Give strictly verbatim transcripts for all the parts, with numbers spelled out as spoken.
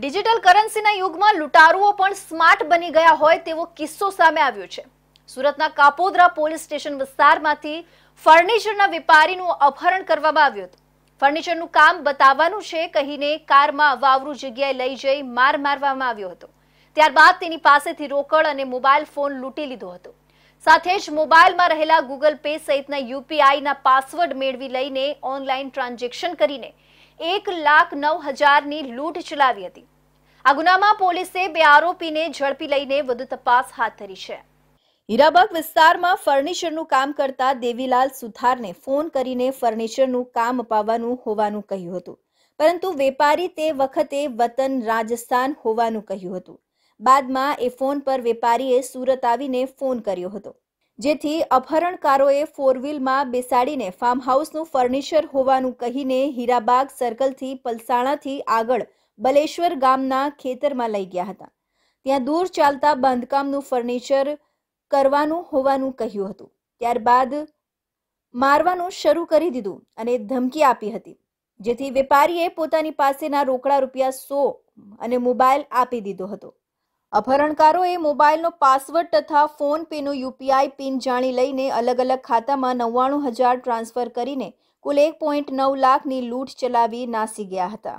Digital કરન્સીના યુગમાં લૂંટારુઓ પણ smart બની ગયા હોય તેવો કિસ્સો સામે આવ્યો છે। સુરતના કાપોદ્રા પોલીસ સ્ટેશન વિસ્તારમાંથી ફર્નિચરના વેપારીનું અપહરણ કરવામાં આવ્યું હતું। ફર્નિચરનું કામ બતાવવાનું છે કહીને કારમાં વાવરૂ જગ્યાએ લઈ જઈ માર મારવામાં આવ્યો હતો। ત્યારબાદ તેની પાસેથી રોકડ અને મોબાઈલ ફોન લૂંટી લીધો હતો। સાથે જ મોબાઈલમાં રહેલા ગૂગલ પે સહિતના યુપીઆઈના પાસવર્ડ મેળવી લઈને ઓનલાઈન ટ્રાન્ઝેક્શન કરીને એક લાખ નવ હજારની લૂંટ ચલાવી હતી। આ ગુનામાં પોલીસે બે આરોપીને ઝડપી લઈને વધુ તપાસ હાથ ધરી છે। હીરાબાગ વિસ્તારમાં ફર્નિચરનું કામ કરતા દેવીલાલ સુથારને ફોન કરીને ફર્નિચરનું કામ અપાવવાનું હોવાનું કહ્યું હતું, પરંતુ વેપારી તે વખતે વતન રાજસ્થાન હોવાનું કહ્યું હતું। બાદમાં એ ફોન પર વેપારીએ સુરત આવીને ફોન કર્યો હતો, જેથી અપહરણકારોએ ફોર વ્હીલમાં બેસાડીને ફાર્મ હાઉસનું ફર્નિચર હોવાનું કહીને હીરાબાગ સર્કલથી પલસાણાથી આગળ બલેશ્વર ગામના ખેતરમાં લઈ ગયા હતા। ત્યાં દૂર ચાલતા બાંધકામનું ફર્નિચર કરવાનું હોવાનું કહ્યું હતું। ત્યારબાદ મારવાનું શરૂ કરી દીધું અને ધમકી આપી હતી, જેથી વેપારીએ પોતાની પાસેના રોકડા રૂપિયા સો અને મોબાઈલ આપી દીધો હતો। અપહરણકારોએ મોબાઈલનો પાસવર્ડ તથા ફોન પેનો યુપીઆઈ પિન જાણી લઈને અલગ અલગ ખાતામાં નવ્વાણું હજાર ટ્રાન્સફર કરીને કુલ એક પોઈન્ટ નવ લાખની લૂંટ ચલાવી નાસી ગયા હતા।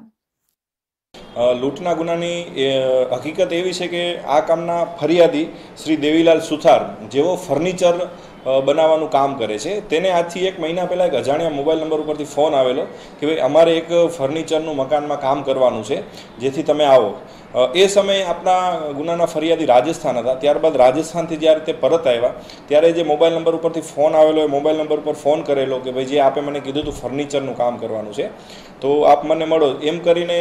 લૂંટના ગુનાની હકીકત એવી છે કે આ કામના ફરિયાદી શ્રી દેવીલાલ સુથાર, જેઓ ફર્નિચર બનાવવાનું કામ કરે છે, તેને આજથી એક મહિના પહેલાં એક અજાણ્યા મોબાઈલ નંબર ઉપરથી ફોન આવેલો કે ભાઈ અમારે એક ફર્નિચરનું મકાનમાં કામ કરવાનું છે, જેથી તમે આવો। એ સમયે આપણા ગુનાના ફરિયાદી રાજસ્થાન હતા। ત્યારબાદ રાજસ્થાનથી જ્યારે તે પરત આવ્યા ત્યારે જે મોબાઈલ નંબર ઉપરથી ફોન આવેલો એ મોબાઈલ નંબર ઉપર ફોન કરેલો કે ભાઈ જે આપે મને કીધું હતું ફર્નિચરનું કામ કરવાનું છે, તો આપ મને મળો એમ કરીને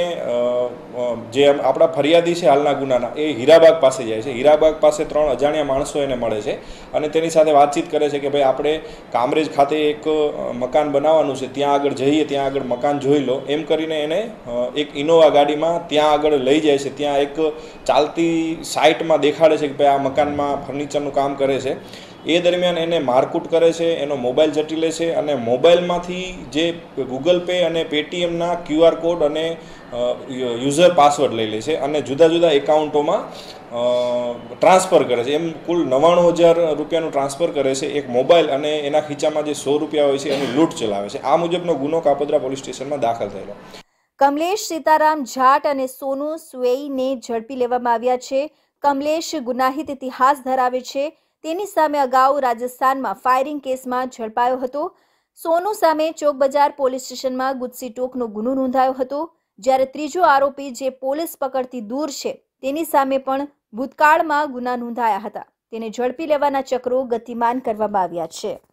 જે આપણા ફરિયાદી છે હાલના ગુનાના એ હીરાબાગ પાસે જાય છે। હીરાબાગ પાસે ત્રણ અજાણ્યા માણસો એને મળે છે અને તેની સાથે વાતચીત કરે છે કે ભાઈ આપણે કામરેજ ખાતે એક મકાન બનાવવાનું છે, ત્યાં આગળ જઈએ, ત્યાં આગળ મકાન જોઈ લો એમ કરીને એને એક ઇનોવા ગાડીમાં ત્યાં આગળ લઈ જાય છે। ત્યાં એક ચાલતી સાઇટમાં દેખાડે છે કે ભાઈ આ મકાનમાં ફર્નિચરનું કામ કરે છે। એ દરમિયાન એને મારકૂટ કરે છે, એનો મોબાઈલ ઝડપી લે છે અને મોબાઈલમાંથી જે ગૂગલ પે અને પેટીએમના ક્યુઆર કોડ અને યુઝર પાસવર્ડ લઈ લે છે અને જુદા જુદા એકાઉન્ટોમાં ટ્રાન્સફર કરે છે। એમ કુલ નવ્વાણું હજાર રૂપિયાનું ટ્રાન્સફર કરે છે એક મોબાઈલ અને એના ખીચામાં જે સો રૂપિયા હોય છે એની લૂંટ ચલાવે છે। આ મુજબનો ગુનો કાપોદ્રા પોલીસ સ્ટેશનમાં દાખલ થયેલો। કમલેશ સીતારામ જાટ અને સોનુ સુએઈને ઝડપી લેવામાં આવ્યા છે। કમલેશ ગુનાહિત ઇતિહાસ ધરાવે છે, તેની સામે અગાઉ રાજસ્થાનમાં ફાયરિંગ કેસમાં ઝડપાયો હતો। સોનુ સામે ચોક બજાર પોલીસ સ્ટેશનમાં ગુજસી ટોકનો ગુનો નોંધાયો હતો, જ્યારે ત્રીજો આરોપી જે પોલીસ પકડથી દૂર છે તેની સામે પણ ભૂતકાળમાં ગુના નોંધાયા હતા। તેને ઝડપી લેવાના ચક્રો ગતિમાન કરવામાં આવ્યા છે।